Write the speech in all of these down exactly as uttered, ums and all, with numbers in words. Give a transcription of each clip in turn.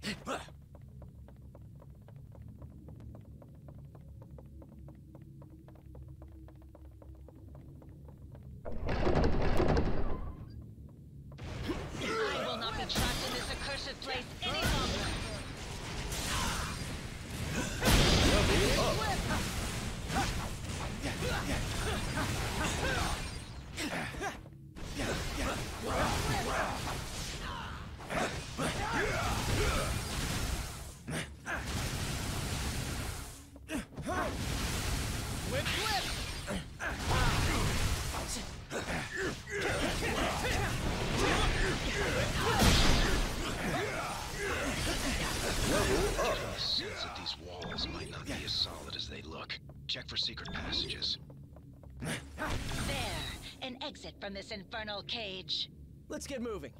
I will not be trapped in this accursed place any longer. Whip, whip! Sense that these walls might not be as solid as they look. Check for secret passages. There, an exit from this infernal cage. Let's get moving.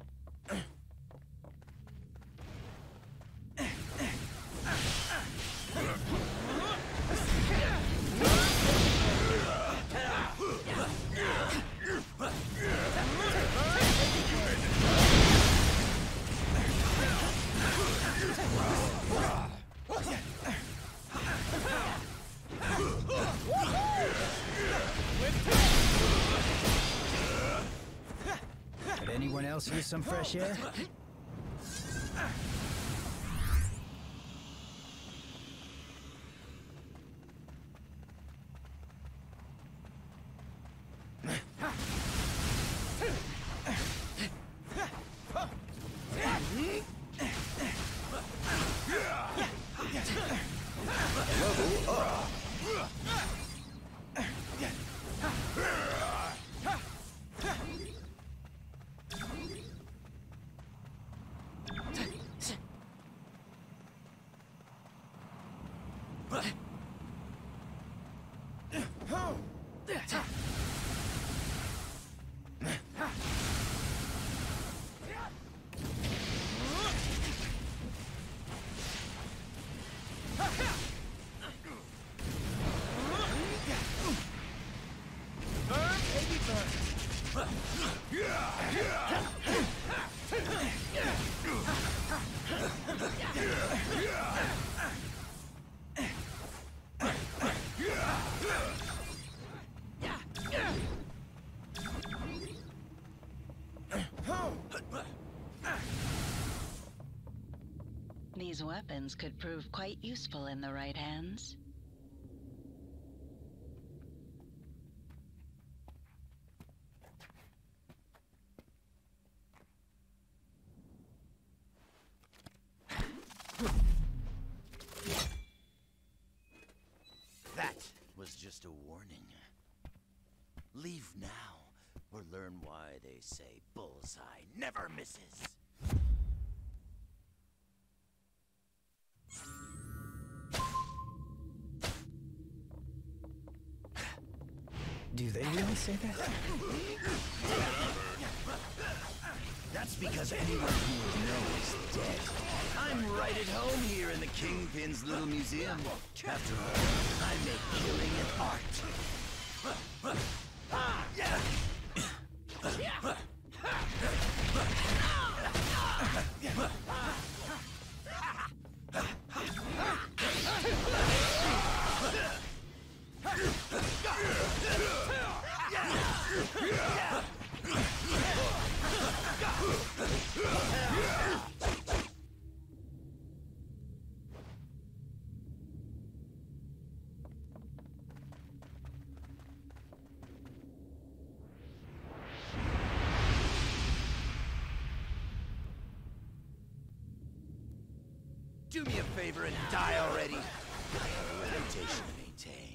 Could anyone else use some fresh air? These weapons could prove quite useful in the right hands. That was just a warning. Leave now, or learn why they say Bullseye never misses. Do they really say that? That's because anyone who would know is dead. I'm right at home here in the Kingpin's little museum. After all, I make killing an art. Do me a favor and die already. I have a reputation to maintain.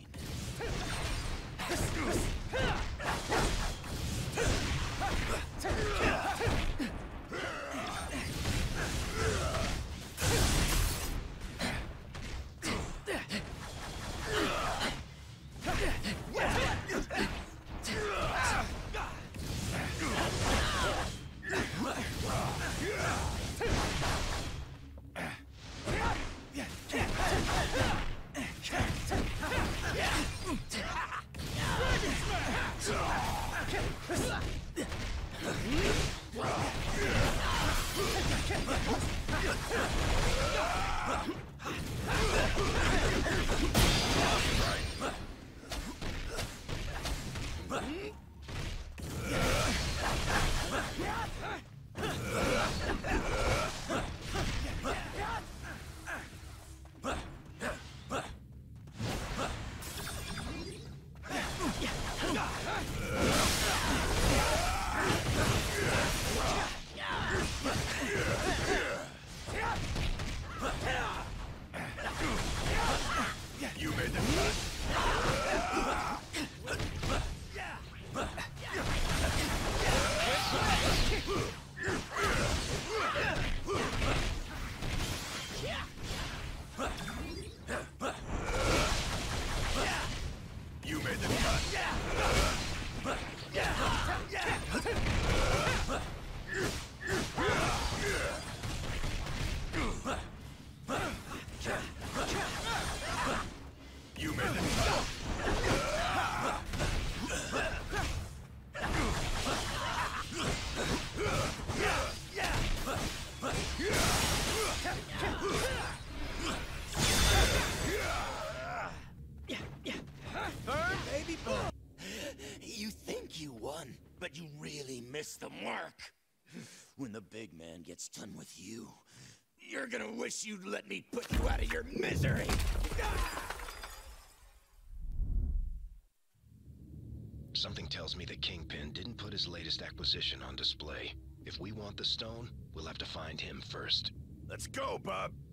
You made it. Burn, baby, burn. You think you won, but you really missed the mark. When the big man gets done with you, you're gonna wish you'd let me put you out of your misery. Something tells me that Kingpin didn't put his latest acquisition on display. If we want the stone, we'll have to find him first. Let's go, bub.